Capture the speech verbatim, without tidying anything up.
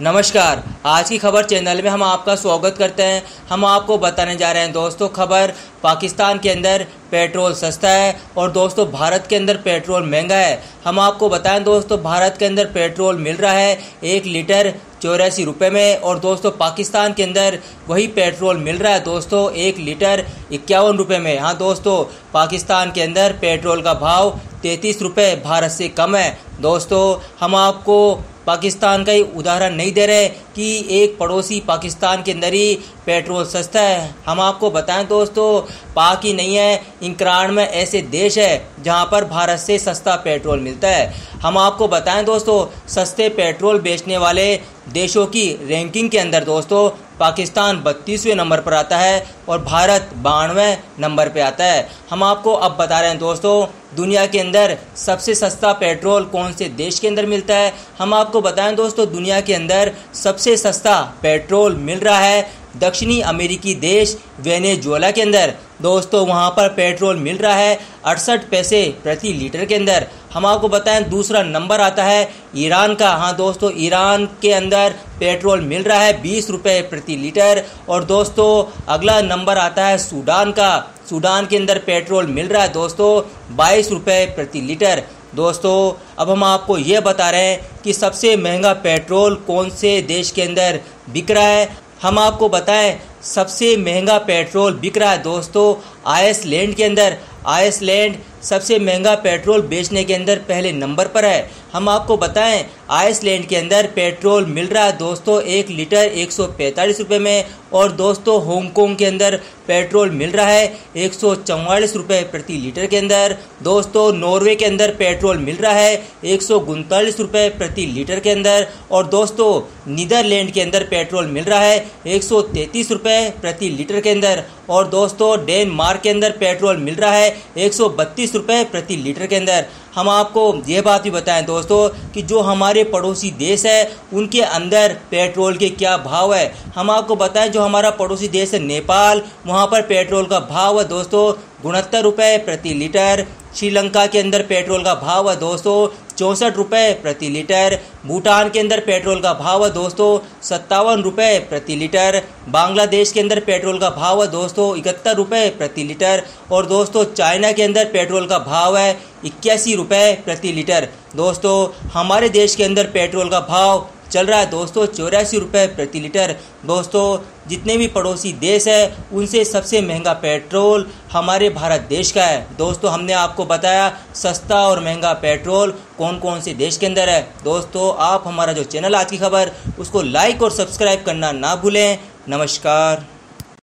नमस्कार। आज की खबर चैनल में हम आपका स्वागत करते हैं। हम आपको बताने जा रहे हैं दोस्तों खबर पाकिस्तान के अंदर पेट्रोल सस्ता है और दोस्तों भारत के अंदर पेट्रोल महंगा है। हम आपको बताएं दोस्तों भारत के अंदर पेट्रोल मिल रहा है एक लीटर चौरासी रुपये में और दोस्तों पाकिस्तान के अंदर वही पेट्रोल मिल रहा है दोस्तों एक लीटर इक्यावन रुपये में। हाँ दोस्तों, पाकिस्तान के अंदर पेट्रोल का भाव तैंतीस रुपये भारत से कम है। दोस्तों हम आपको पाकिस्तान का ही उदाहरण नहीं दे रहे कि एक पड़ोसी पाकिस्तान के अंदर ही पेट्रोल सस्ता है। हम आपको बताएं दोस्तों पाक ही नहीं है, इंक्रान में ऐसे देश है जहां पर भारत से सस्ता पेट्रोल मिलता है। हम आपको बताएं दोस्तों सस्ते पेट्रोल बेचने वाले देशों की रैंकिंग के अंदर दोस्तों पाकिस्तान बत्तीसवें नंबर पर आता है और भारत बानवे नंबर पे आता है। हम आपको अब बता रहे हैं दोस्तों दुनिया के अंदर सबसे सस्ता पेट्रोल कौन से देश के अंदर मिलता है। हम आपको बताएं दोस्तों दुनिया के अंदर सबसे सस्ता पेट्रोल मिल रहा है दक्षिणी अमेरिकी देश वेनेजुएला के अंदर। दोस्तों वहां पर पेट्रोल मिल रहा है अड़सठ पैसे प्रति लीटर के अंदर। हम आपको बताएं दूसरा नंबर आता है ईरान का। हाँ दोस्तों, ईरान के अंदर पेट्रोल मिल रहा है बीस रुपये प्रति लीटर। और दोस्तों अगला नंबर आता है सूडान का। सूडान के अंदर पेट्रोल मिल रहा है दोस्तों बाईस रुपये प्रति लीटर। दोस्तों अब हम आपको ये बता रहे हैं कि सबसे महंगा पेट्रोल कौन से देश के अंदर बिक रहा है। हम आपको बताएं सबसे महंगा पेट्रोल बिक रहा है दोस्तों आइसलैंड के अंदर। आइसलैंड सबसे महंगा पेट्रोल बेचने के अंदर पहले नंबर पर है। हम आपको बताएं आइसलैंड के अंदर पेट्रोल मिल रहा है दोस्तों एक लीटर एक सौ पैंतालीस रुपये में। और दोस्तों हांगकांग के अंदर पेट्रोल मिल रहा है एक सौ चौवालीस रुपये प्रति लीटर के अंदर। दोस्तों नॉर्वे के अंदर पेट्रोल मिल रहा है एक सौ उनतालीस रुपये प्रति लीटर के अंदर। और दोस्तों नीदरलैंड के अंदर पेट्रोल मिल रहा है एक सौ तैंतीस रुपये प्रति लीटर के अंदर। और दोस्तों डेनमार्क के अंदर पेट्रोल मिल रहा है एक सौ बत्तीस रुपये प्रति लीटर के अंदर। हम आपको ये बात भी बताएं दोस्तों कि जो हमारे पड़ोसी देश है उनके अंदर पेट्रोल के क्या भाव है। हम आपको बताएं जो हमारा पड़ोसी देश है नेपाल, वहाँ पर पेट्रोल का भाव है दोस्तों उनहत्तर रुपये प्रति लीटर। श्रीलंका के अंदर पेट्रोल का भाव है दोस्तों चौंसठ रुपये प्रति लीटर। भूटान के अंदर पेट्रोल का भाव है दोस्तों सत्तावन रुपये प्रति लीटर। बांग्लादेश के अंदर पेट्रोल का भाव है दोस्तों इकहत्तर रुपये प्रति लीटर। और दोस्तों चाइना के अंदर पेट्रोल का भाव है इक्यासी रुपये प्रति लीटर। दोस्तों हमारे देश के अंदर पेट्रोल का भाव चल रहा है दोस्तों चौरासी रुपये प्रति लीटर। दोस्तों जितने भी पड़ोसी देश है उनसे सबसे महंगा पेट्रोल हमारे भारत देश का है। दोस्तों हमने आपको बताया सस्ता और महंगा पेट्रोल कौन कौन से देश के अंदर है। दोस्तों आप हमारा जो चैनल आज की खबर उसको लाइक और सब्सक्राइब करना ना भूलें। नमस्कार।